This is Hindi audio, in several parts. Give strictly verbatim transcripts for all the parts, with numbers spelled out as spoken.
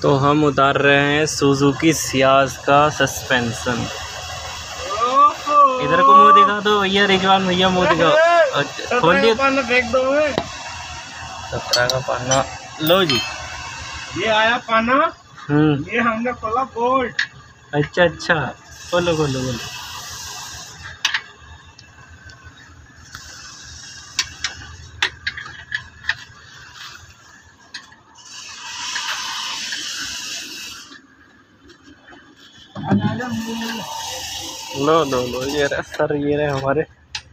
तो हम उतार रहे हैं सुजुकी सियाज का सस्पेंशन। इधर को मुंह दिखा दो भैया, रिजवान भैया मुंह दिखाओ। खोल दिया, फेंक दो। सत्रह का पाना लो जी। ये आया पाना। हम्म, ये हमने खोला बोल्ट। अच्छा अच्छा, खोलो खोलो खोलो। लो लो लो, ये रहे सर, ये रहे हमारे।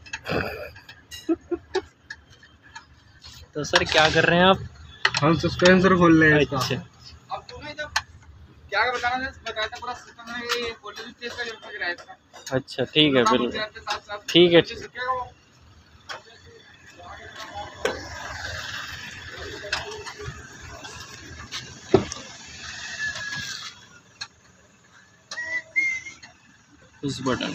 तो सर क्या कर रहे हैं आप? हम सस्पेंसर खोल रहे हैं इसका। अच्छा, अब तुम्हें जब क्या बताना है बताया था, पूरा सिस्टम है ये क्वालिटी टेस्ट का जरूर लग रहा है इसका। अच्छा ठीक है, बिल्कुल ठीक है। उस बटन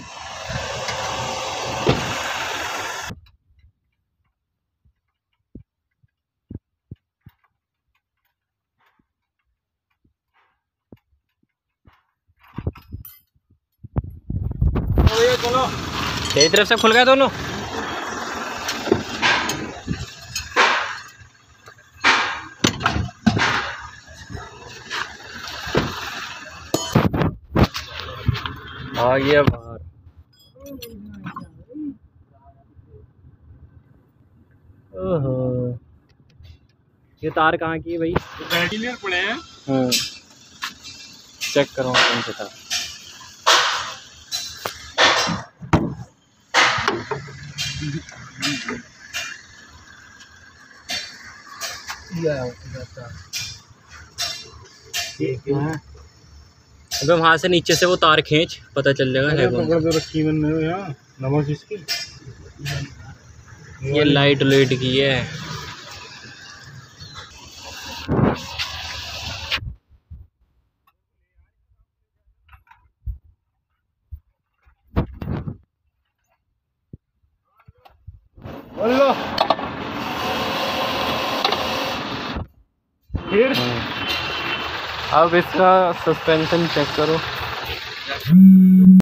चलो, तेरी तरफ से खुल गए दोनों। आ गया बाहर। ओहो, ये तार कहाँ की है भाई? बैटरी पड़े हैं। हम्म, चेक करो कौन सा तार। अबे वहाँ से नीचे से वो तार खींच, पता चल जाएगा है कौन सा। रखी मैंने यहाँ नमक इसकी। ये लाइट लाइट की है। बोलो फिर अब इसका सस्पेंशन चेक करो।